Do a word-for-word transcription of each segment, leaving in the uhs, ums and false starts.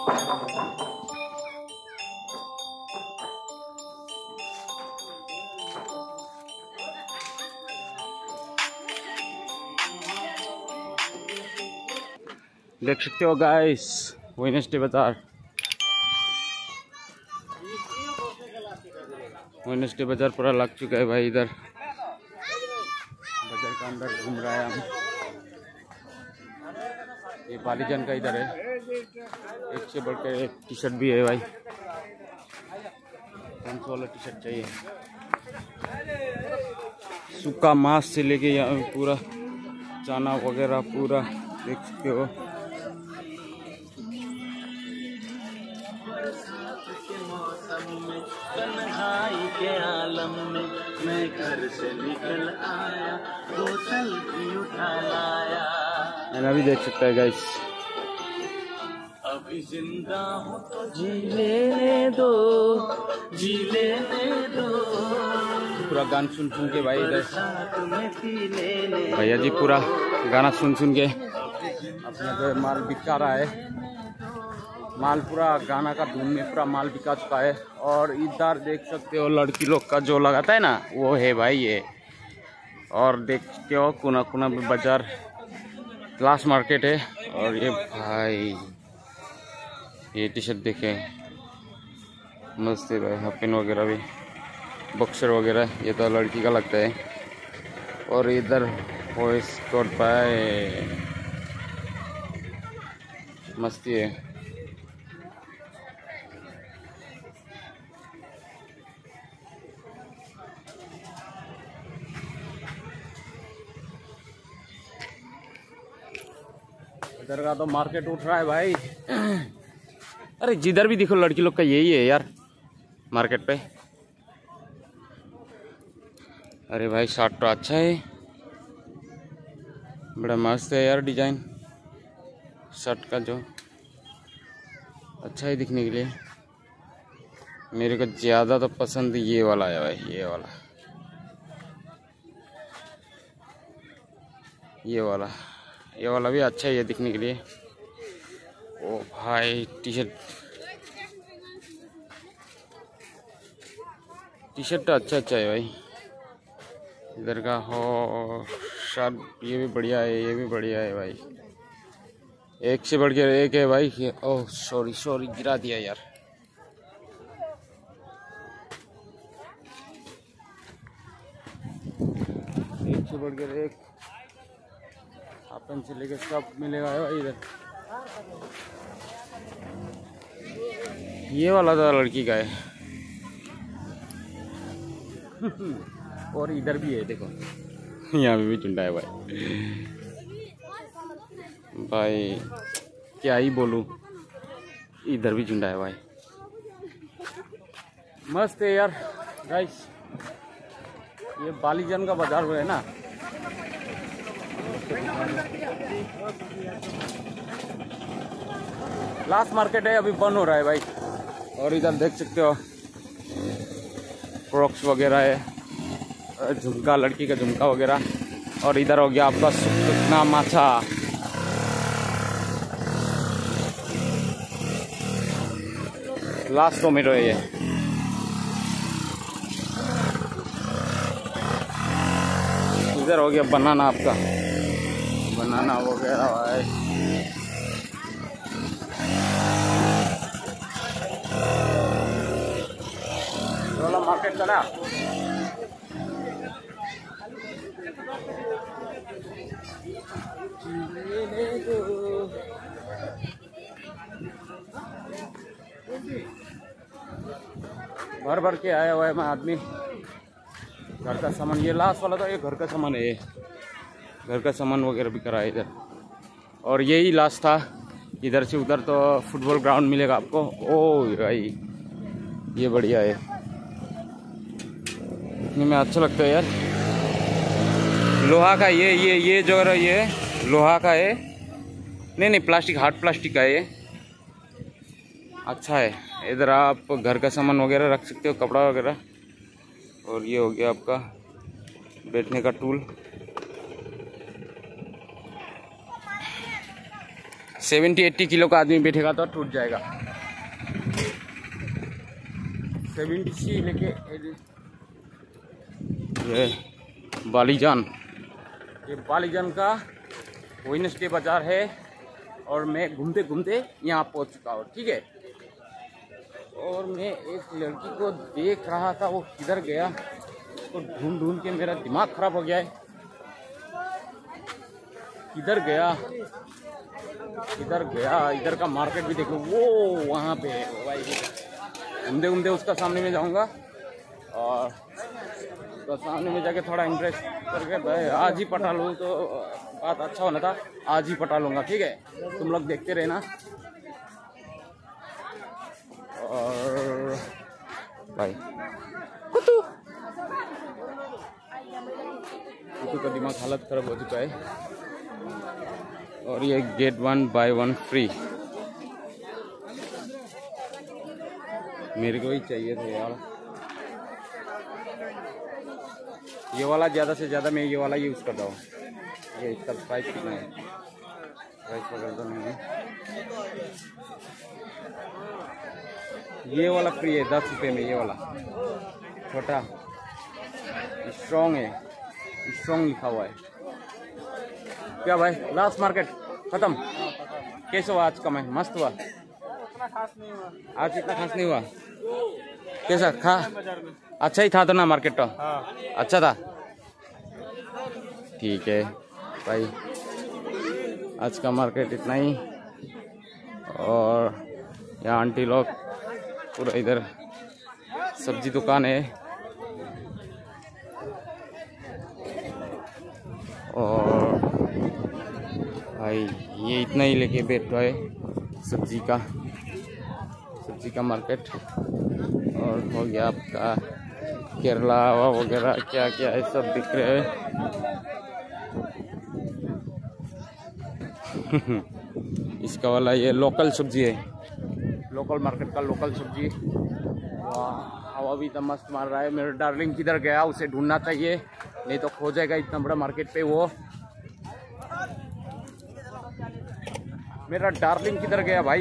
देख सकते हो गाइस, वेडनेसडे बाजार। वेडनेसडे बाजार पूरा लग चुका है भाई। इधर बाजार का अंदर घूम रहा है हम। ये बालीजान का इधर है। एक से बढ़कर एक टी शर्ट भी है भाई। कौन सा वाला टी शर्ट चाहिए? सूखा मांस से लेके यहाँ पूरा चना वगैरह पूरा देख सकते हो। तन्हाई के आलम में मैं घर से निकल आया, बोतल भी उठा लाया। मैंने भी देख सकता है गाइस। अभी जिंदा हूँ तो जी लेने दो, जी लेने दो। पूरा गाना सुन सुन के भाई इधर भैया जी पूरा गाना सुन सुन के अपना जो माल बिका रहा है। माल पूरा गाना का धुन में पूरा माल बिका चुका है। और इधर देख सकते हो लड़की लोग का जो लगाता है ना, वो है भाई ये। और देखते हो कोना कोना में बाजार क्लास मार्केट है। और ये भाई ये टी शर्ट देखे मस्त है भाई। हाफ पैंट वगैरह भी, बॉक्सर वगैरह, ये तो लड़की का लगता है। और इधर वॉइस कोट पाए मस्ती है। इधर का तो मार्केट उठ रहा है भाई। अरे जिधर भी देखो लड़की लोग का यही है यार मार्केट पे। अरे भाई शर्ट तो अच्छा है, बड़ा मस्त है यार डिजाइन शर्ट का, जो अच्छा है दिखने के लिए। मेरे को ज़्यादा तो पसंद ये वाला है भाई। ये वाला ये वाला ये वाला भी अच्छा है ये दिखने के लिए। ओ भाई टी शर्ट टी शर्ट तो अच्छा अच्छा है भाई। इधर का हो शर्ट ये भी बढ़िया है, ये भी बढ़िया है भाई। एक से बढ़ के एक है भाई। ओह सॉरी सॉरी गिरा दिया यार। एक से बढ़ कर एक अपन से लेकर सब मिलेगा भाई इधर। ये वाला तो लड़की का है। और इधर भी है देखो, यहाँ पे भी चुंडा है भाई। भाई क्या ही बोलूं, इधर भी चुंडा है भाई। मस्त है यार गाइस। ये बालीजान का बाजार है ना। लास्ट मार्केट है, अभी बंद हो रहा है भाई। और इधर देख सकते हो फ्रॉक्स वगैरह है, झुमका, लड़की का झुमका वगैरह। और इधर हो गया आपका सुखना माछा। लास्ट टोमेटो है ये। इधर हो गया बनाना, आपका बनाना वगैरह भाई। मार्केट का ना भर भर के आया हुआ है मैं आदमी। घर का सामान, ये लास्ट वाला तो ये घर का सामान है। घर का सामान वगैरह भी करा है इधर। और यही लास्ट था। इधर से उधर तो फुटबॉल ग्राउंड मिलेगा आपको। ओ भाई ये बढ़िया है, दिखने में अच्छा लगता है यार। लोहा का ये ये ये जो है ये लोहा का है, नहीं नहीं प्लास्टिक, हार्ड प्लास्टिक का है ये। अच्छा है। इधर आप घर का सामान वगैरह रख सकते हो, कपड़ा वगैरह। और ये हो गया आपका बैठने का टूल। सेवेंटी एट्टी किलो का आदमी बैठेगा तो टूट जाएगा। सेवेंटी लेके ये बालीजान, ये बालीजान का वेडनेसडे बाजार है और मैं घूमते घूमते यहाँ पहुँच चुका हूँ। ठीक है, और मैं एक लड़की को देख रहा था, वो किधर गया तो ढूंढ ढूंढ के मेरा दिमाग खराब हो गया है। किधर गया किधर गया इधर का मार्केट भी देखो, वो वहाँ पे है भाई। घूमते घूमते उसका सामने में जाऊँगा और उसका सामने में जाके थोड़ा इंटरेस्ट करके भाई आज ही पटा लूँ तो बात अच्छा होना था, आज ही पटा लूँगा। ठीक है, तुम लोग देखते रहना। और भाई कुतु कुतु का दिमाग हालत खराब हो चुका है। और ये get one buy one free, मेरे को ही चाहिए था यार। ये वाला ज़्यादा से ज़्यादा मैं ये वाला यूज़ करता हूँ। ये इसका प्राइस कितना है? प्राइस पकड़ दो नहीं है। ये वाला फ्री है दस रुपये में। ये वाला छोटा स्ट्रॉन्ग है, स्ट्रॉन्ग लिखा हुआ है। क्या भाई लास्ट मार्केट खत्म? कैसे हुआ आज का? मैं मस्त हुआ। आज इतना खास नहीं हुआ। कैसा खा? अच्छा ही था तो ना मार्केट तो? अच्छा था। ठीक है भाई, आज का मार्केट इतना ही। और यहाँ आंटी लोग पूरा इधर सब्जी दुकान है और भाई ये इतना ही लेके बैठा है सब्जी का सब्जी का मार्केट। और हो गया आपका केरला वगैरह क्या क्या है सब दिख रहे हैं। इसका वाला ये लोकल सब्जी है, लोकल मार्केट का लोकल सब्जी। वाह, हवा भी तो मस्त मार रहा है। मेरा डार्लिंग किधर गया, उसे ढूंढना चाहिए, नहीं तो खो जाएगा इतना बड़ा मार्केट पे वो। मेरा डार्लिंग किधर गया भाई,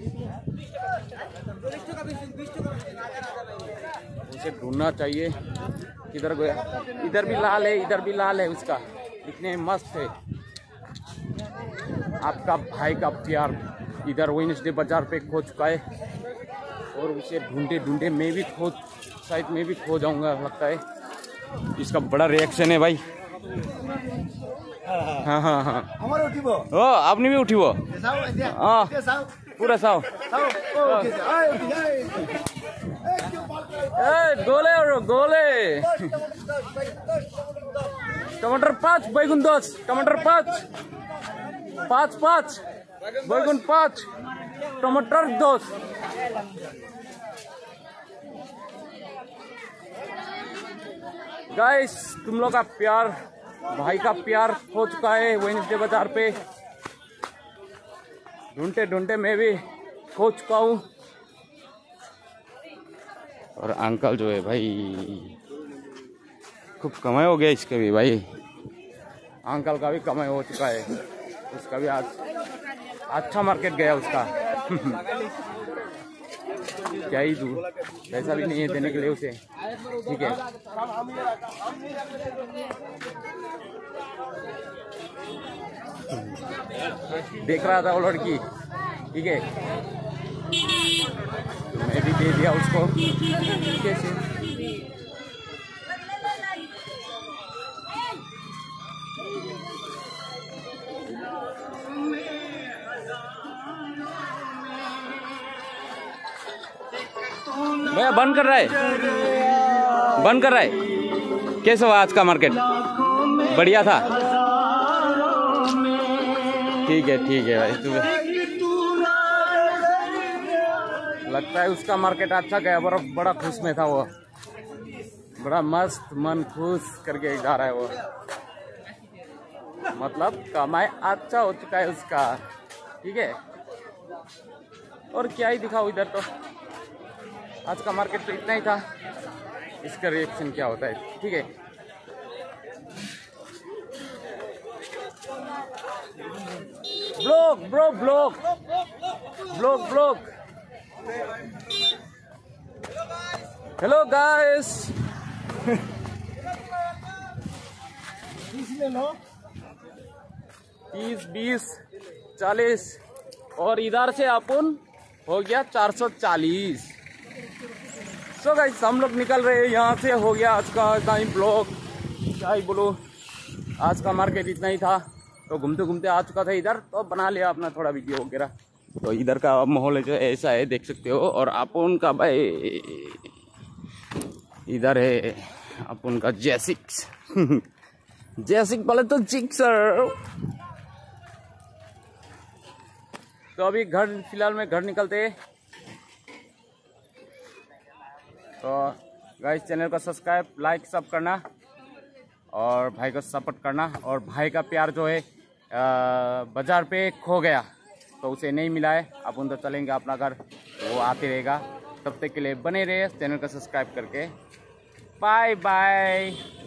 उसे ढूंढना चाहिए किधर गया। इधर भी लाल है, इधर भी लाल है, उसका दिखने में मस्त है। आपका भाई का प्यार इधर वेडनेसडे बाजार पे खो चुका है और उसे ढूंढे ढूंढे मैं भी खो शायद मैं भी खो जाऊंगा लगता है। इसका बड़ा रिएक्शन है भाई। हाँ हाँ हाँ ओ आपने भी उठी वो हाँ पूरा साव गोले और गोले। टमाटर पाँच, बैगुन दस, टमाटर पाँच पाँच पाँच, बैगुन पाँच, टमाटर दस। गाइस तुम लोग का प्यार, भाई का प्यार हो चुका है वेडनेसडे बाजार पे। ढूंढते ढूंढते मैं भी खो चुका हूँ। और अंकल जो है भाई खूब कमाई हो गया इसका भी भाई। अंकल का भी कमाई हो चुका है, उसका भी आज अच्छा मार्केट गया उसका। क्या ही दूर, पैसा भी नहीं है देने के लिए उसे। ठीक है देख रहा था वो लड़की। ठीक है मैं भी दे दिया उसको। कैसे भैया बंद कर रहा है, बंद कर रहा है। कैसा हुआ आज का मार्केट? बढ़िया था। ठीक है ठीक है भाई, तुम्हें लगता है उसका मार्केट अच्छा गया। बड़ा बड़ा खुश में था वो, बड़ा मस्त मन खुश करके जा रहा है वो। मतलब कमाई अच्छा हो चुका है उसका। ठीक है और क्या ही दिखाओ इधर। तो आज का मार्केट तो इतना ही था, इसका रिएक्शन क्या होता है। ठीक है vlog bro vlog vlog vlog. Hello guys. तीस बीस चालीस और इधर से अपन हो गया चार सौ चालीस। सो गाइस हम लोग निकल रहे हैं यहाँ से। हो गया आज का टाइम ब्लॉग, क्या ही बोलो, आज का मार्केट इतना ही था। तो घूमते घूमते आ चुका था इधर, तो बना लिया अपना थोड़ा वीडियो वगैरह। तो इधर का माहौल जो ऐसा है देख सकते हो। और अपन का भाई इधर है अपन का जैसिक्स जैसिक बोले तो जिक्सर। तो अभी घर फिलहाल में घर निकलते। तो गाइस चैनल को सब्सक्राइब लाइक सब करना और भाई को सपोर्ट करना। और भाई का प्यार जो है बाजार पे खो गया तो उसे नहीं मिला है। अपन तो चलेंगे अपना घर, तो वो आते रहेगा। तब तक के लिए बने रहे चैनल को सब्सक्राइब करके। Bye bye.